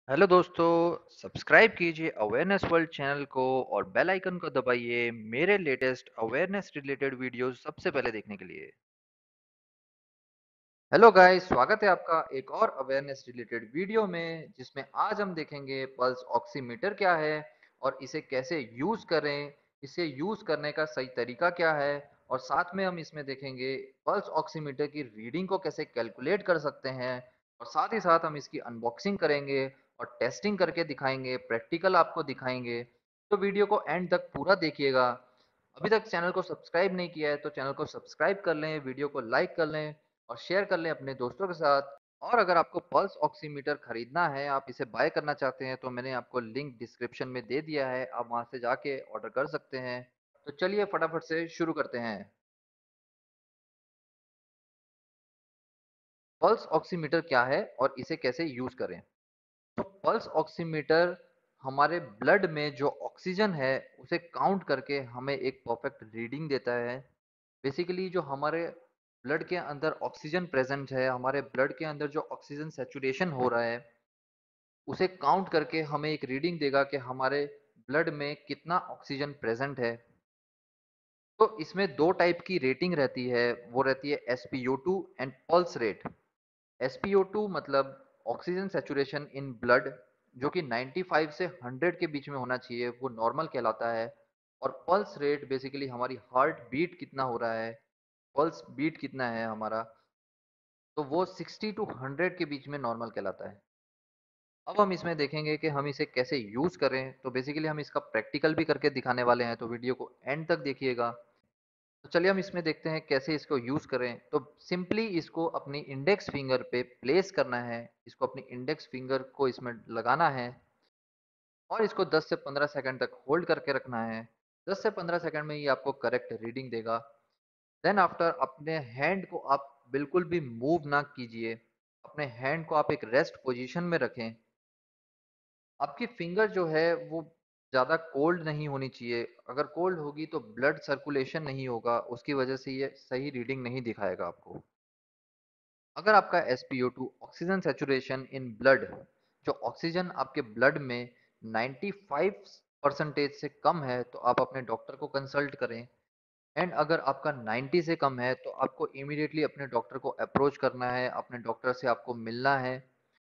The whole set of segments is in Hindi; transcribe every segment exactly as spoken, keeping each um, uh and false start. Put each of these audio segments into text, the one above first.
हेलो दोस्तों। सब्सक्राइब कीजिए अवेयरनेस वर्ल्ड चैनल को और बेल आइकन को दबाइए मेरे लेटेस्ट अवेयरनेस रिलेटेड वीडियोस सबसे पहले देखने के लिए। हेलो गाइस, स्वागत है आपका एक और अवेयरनेस रिलेटेड वीडियो में, जिसमें आज हम देखेंगे पल्स ऑक्सीमीटर क्या है और इसे कैसे यूज करें, इसे यूज करने का सही तरीका क्या है, और साथ में हम इसमें देखेंगे पल्स ऑक्सीमीटर की रीडिंग को कैसे कैलकुलेट कर सकते हैं, और साथ ही साथ हम इसकी अनबॉक्सिंग करेंगे और टेस्टिंग करके दिखाएंगे, प्रैक्टिकल आपको दिखाएंगे। तो वीडियो को एंड तक पूरा देखिएगा। अभी तक चैनल को सब्सक्राइब नहीं किया है तो चैनल को सब्सक्राइब कर लें, वीडियो को लाइक कर लें और शेयर कर लें अपने दोस्तों के साथ। और अगर आपको पल्स ऑक्सीमीटर खरीदना है, आप इसे बाय करना चाहते हैं, तो मैंने आपको लिंक डिस्क्रिप्शन में दे दिया है, आप वहां से जाके ऑर्डर कर सकते हैं। तो चलिए फटाफट से शुरू करते हैं। पल्स ऑक्सीमीटर क्या है और इसे कैसे यूज करें। तो पल्स ऑक्सीमीटर हमारे ब्लड में जो ऑक्सीजन है उसे काउंट करके हमें एक परफेक्ट रीडिंग देता है। बेसिकली जो हमारे ब्लड के अंदर ऑक्सीजन प्रेजेंट है, हमारे ब्लड के अंदर जो ऑक्सीजन सेचुरेशन हो रहा है, उसे काउंट करके हमें एक रीडिंग देगा कि हमारे ब्लड में कितना ऑक्सीजन प्रेजेंट है। तो इसमें दो टाइप की रेटिंग रहती है, वो रहती है S P O two and pulse rate. S P O two मतलब ऑक्सीजन सेचुरेशन इन ब्लड, जो कि पचानवे से सौ के बीच में होना चाहिए, वो नॉर्मल कहलाता है। और पल्स रेट बेसिकली हमारी हार्ट बीट कितना हो रहा है, पल्स बीट कितना है हमारा, तो वो साठ टू सौ के बीच में नॉर्मल कहलाता है। अब हम इसमें देखेंगे कि हम इसे कैसे यूज करें। तो बेसिकली हम इसका प्रैक्टिकल भी करके दिखाने वाले हैं, तो वीडियो को एंड तक देखिएगा। तो चलिए हम इसमें देखते हैं कैसे इसको यूज करें। तो सिंपली इसको अपनी इंडेक्स फिंगर पे प्लेस करना है, इसको अपनी इंडेक्स फिंगर को इसमें लगाना है और इसको दस से पंद्रह सेकंड तक होल्ड करके रखना है। दस से पंद्रह सेकंड में ये आपको करेक्ट रीडिंग देगा। देन आफ्टर अपने हैंड को आप बिल्कुल भी मूव ना कीजिए, अपने हैंड को आप एक रेस्ट पोजीशन में रखें। आपकी फिंगर जो है वो ज़्यादा कोल्ड नहीं होनी चाहिए। अगर कोल्ड होगी तो ब्लड सर्कुलेशन नहीं होगा, उसकी वजह से ये सही रीडिंग नहीं दिखाएगा आपको। अगर आपका S P O two oxygen saturation in blood, जो ऑक्सीजन आपके ब्लड में पचानवे परसेंटेज से कम है, तो आप अपने डॉक्टर को कंसल्ट करें। एंड अगर आपका नब्बे से कम है तो आपको इमीडिएटली अपने डॉक्टर को अप्रोच करना है, अपने डॉक्टर से आपको मिलना है।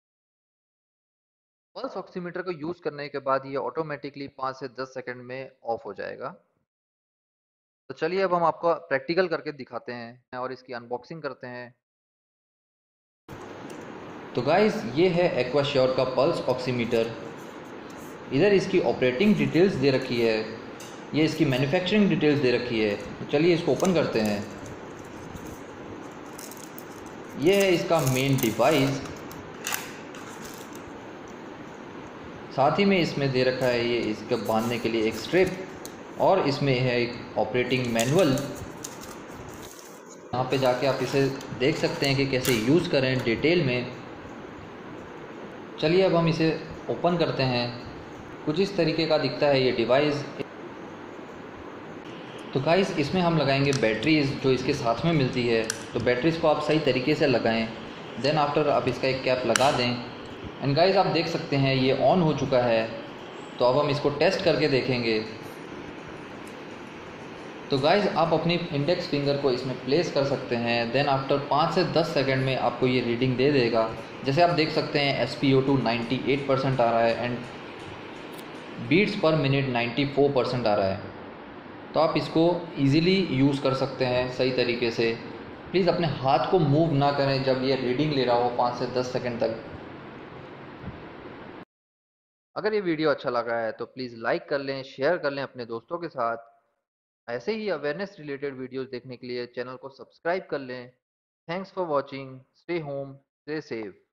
पल्स ऑक्सीमीटर को यूज करने के बाद ये ऑटोमेटिकली पाँच से दस सेकंड में ऑफ हो जाएगा। तो चलिए अब हम आपको प्रैक्टिकल करके दिखाते हैं और इसकी अनबॉक्सिंग करते हैं। तो गाइस, ये है एक्वाश्योर का पल्स ऑक्सीमीटर। इधर इसकी ऑपरेटिंग डिटेल्स दे रखी है, ये इसकी मैन्युफैक्चरिंग डिटेल्स दे रखी है। तो चलिए इसको ओपन करते हैं। ये है इसका मेन डिवाइस, साथ ही में इसमें दे रखा है ये इसके बांधने के लिए एक स्ट्रिप, और इसमें है एक ऑपरेटिंग मैनुअल। यहाँ पे जाके आप इसे देख सकते हैं कि कैसे यूज़ करें डिटेल में। चलिए अब हम इसे ओपन करते हैं। कुछ इस तरीके का दिखता है ये डिवाइस। तो गाइस, इसमें हम लगाएंगे बैटरीज जो इसके साथ में मिलती है। तो बैटरीज़ को आप सही तरीके से लगाएं। देन आफ्टर आप इसका एक कैप लगा दें। एंड गाइस, आप देख सकते हैं ये ऑन हो चुका है। तो अब हम इसको टेस्ट करके देखेंगे। तो गाइस, आप अपनी इंडेक्स फिंगर को इसमें प्लेस कर सकते हैं। देन आफ्टर पाँच से दस सेकंड में आपको ये रीडिंग दे देगा। जैसे आप देख सकते हैं एस पी ओ टू अट्ठानवे परसेंट आ रहा है एंड बीट्स पर मिनट चौरानवे परसेंट आ रहा है। तो आप इसको इजीली यूज़ कर सकते हैं सही तरीके से। प्लीज़ अपने हाथ को मूव ना करें जब ये रीडिंग ले रहा हो पाँच से दस सेकंड तक। अगर ये वीडियो अच्छा लगा है तो प्लीज़ लाइक कर लें, शेयर कर लें अपने दोस्तों के साथ। ऐसे ही अवेयरनेस रिलेटेड वीडियोस देखने के लिए चैनल को सब्सक्राइब कर लें। Thanks for watching. Stay home, stay safe.